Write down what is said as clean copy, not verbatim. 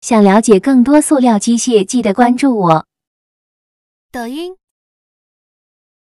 想了解更多塑料机械，记得关注我。 抖音。